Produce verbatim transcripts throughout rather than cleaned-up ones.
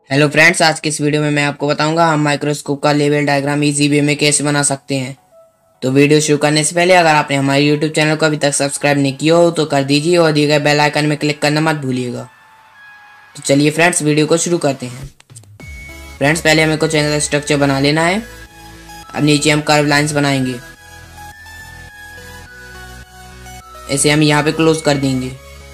Hello friends, आज के इस वीडियो में मैं आपको बताऊंगा हम माइक्रोस्कोप का लेवल डायग्राम इजी वे में कैसे बना सकते हैं। तो वीडियो शुरू करने से पहले अगर आपने हमारे यूट्यूब चैनल को अभी तक सब्सक्राइब नहीं किया हो तो कर दीजिए और दिए गए बेल आइकन में क्लिक करना मत भूलिएगा। तो चलिए फ्रेंड्स, वीडियो को शुरू करते हैं। फ्रेंड्स, पहले हमें कुछ ऐसा स्ट्रक्चर बना लेना है। अब नीचे हम कर्व लाइन्स बनाएंगे। ऐसे हम यहाँ पे क्लोज कर देंगे।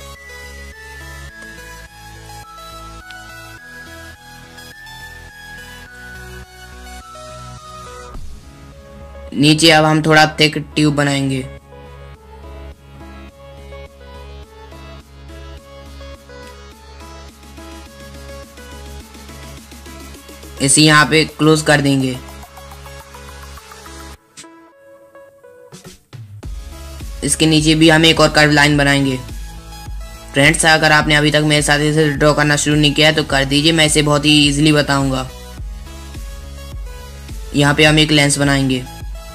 नीचे अब हम थोड़ा थिक ट्यूब बनाएंगे। इसे यहाँ पे क्लोज कर देंगे। इसके नीचे भी हम एक और कर्व लाइन बनाएंगे। फ्रेंड्स, अगर आपने अभी तक मेरे साथ इसे ड्रॉ करना शुरू नहीं किया है तो कर दीजिए, मैं इसे बहुत ही इजीली बताऊंगा। यहाँ पे हम एक लेंस बनाएंगे।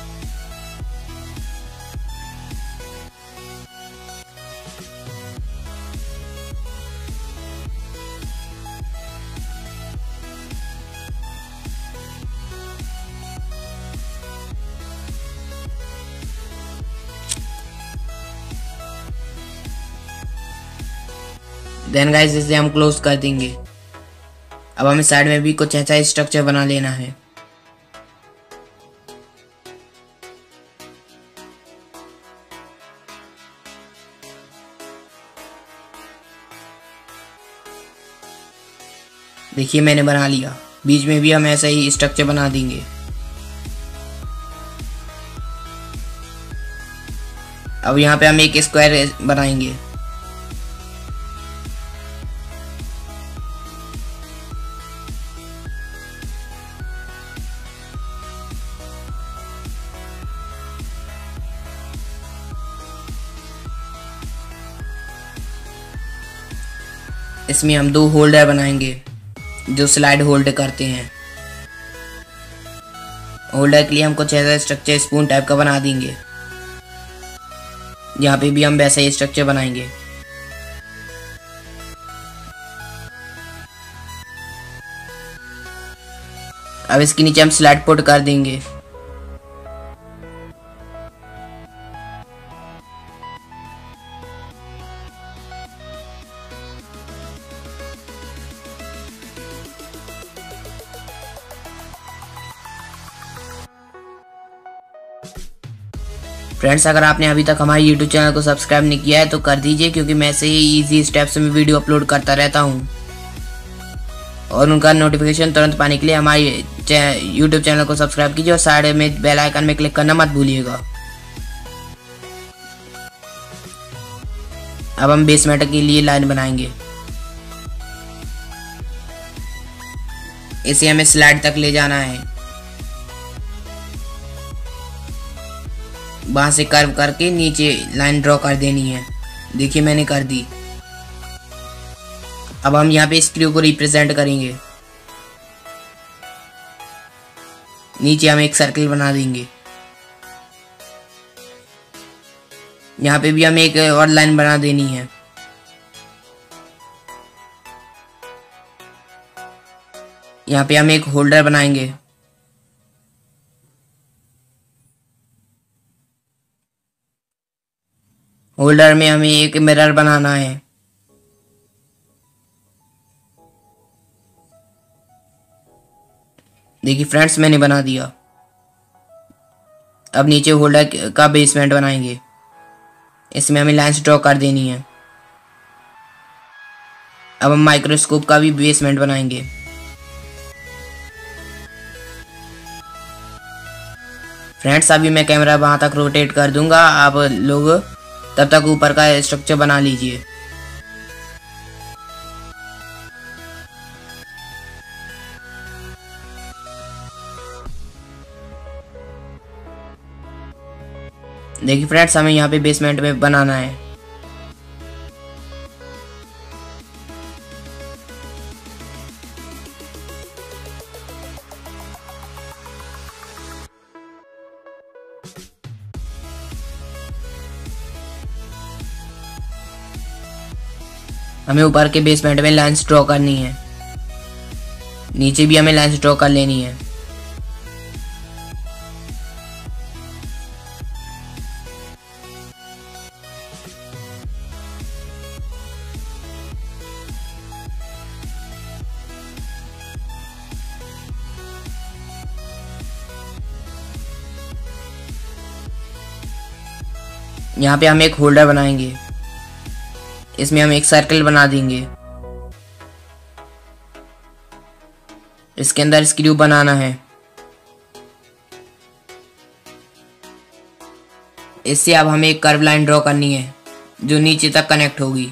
देन गाइस इसे हम क्लोज कर देंगे। अब हमें साइड में भी कुछ ऐसा स्ट्रक्चर बना लेना है। देखिए मैंने बना लिया। बीच में भी हम ऐसा ही स्ट्रक्चर बना देंगे। अब यहाँ पे हम एक स्क्वायर बनाएंगे। इसमें हम दो होल्डर बनाएंगे जो स्लाइड होल्ड करते हैं। होल्डर के लिए हम कुछ ऐसा स्ट्रक्चर स्पून टाइप का बना देंगे। यहाँ पे भी हम वैसा ही स्ट्रक्चर बनाएंगे। अब इसके नीचे हम स्लाइड पुट कर देंगे। फ्रेंड्स, अगर आपने अभी तक हमारे यूट्यूब चैनल को सब्सक्राइब नहीं किया है तो कर दीजिए, क्योंकि मैं ऐसे ही इजी स्टेप्स में वीडियो अपलोड करता रहता हूं। और उनका नोटिफिकेशन तुरंत पाने के लिए हमारे यूट्यूब चैनल को सब्सक्राइब कीजिए और साइड में बेल आइकन में क्लिक करना मत भूलिएगा। अब हम बेसमेंट के लिए लाइन बनाएंगे। इसे हमें स्लाइड तक ले जाना है। वहां से कर्व करके नीचे लाइन ड्रॉ कर देनी है। देखिए मैंने कर दी। अब हम यहाँ पे स्क्रू को रिप्रेजेंट करेंगे। नीचे हम एक सर्कल बना देंगे। यहाँ पे भी हम एक और लाइन बना देनी है। यहाँ पे हम एक होल्डर बनाएंगे। होल्डर में हमें एक मिरर बनाना है। देखिए फ्रेंड्स, मैंने बना दिया। अब नीचे होल्डर का बेसमेंट बनाएंगे। इसमें हमें लाइंस ड्रॉ कर देनी है। अब हम माइक्रोस्कोप का भी बेसमेंट बनाएंगे। फ्रेंड्स, अभी मैं कैमरा वहां तक रोटेट कर दूंगा। आप लोग तब तक ऊपर का स्ट्रक्चर बना लीजिए। देखिए फ्रेंड्स, हमें यहाँ पे बेसमेंट में बनाना है। हमें ऊपर के बेसमेंट में लाइंस ड्रॉ करनी है। नीचे भी हमें लाइन ड्रॉ कर लेनी है। यहाँ पे हम एक होल्डर बनाएंगे, इसमें हम एक सर्कल बना देंगे। इसके अंदर स्क्रू बनाना है, इससे अब हमें एक कर्व लाइन ड्रॉ करनी है जो नीचे तक कनेक्ट होगी।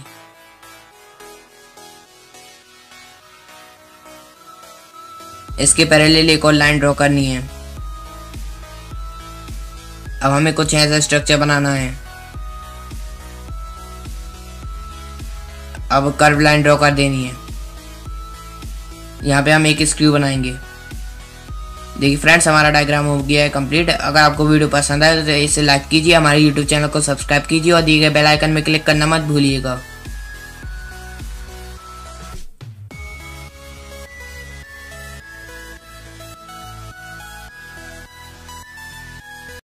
इसके पैरेलल एक और लाइन ड्रॉ करनी है। अब हमें कुछ ऐसा स्ट्रक्चर बनाना है। अब कर्व लाइन ड्रॉ कर देनी है। यहाँ पे हम एक स्क्रू बनाएंगे। देखिए फ्रेंड्स, हमारा डायग्राम हो गया है कंप्लीट। अगर आपको वीडियो पसंद आए तो इसे लाइक कीजिए, हमारे यूट्यूब चैनल को सब्सक्राइब कीजिए और दिए गए बेल आइकन में क्लिक करना मत भूलिएगा।